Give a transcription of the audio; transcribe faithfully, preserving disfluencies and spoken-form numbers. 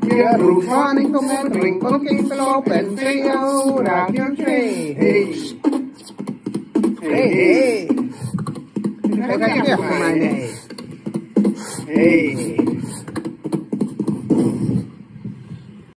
Jeroen van ik kom met ring van kinderloop en trio radio twee. Hey. Hey, hey. Kijk, kijk, kijk voor mij, nee. Hey.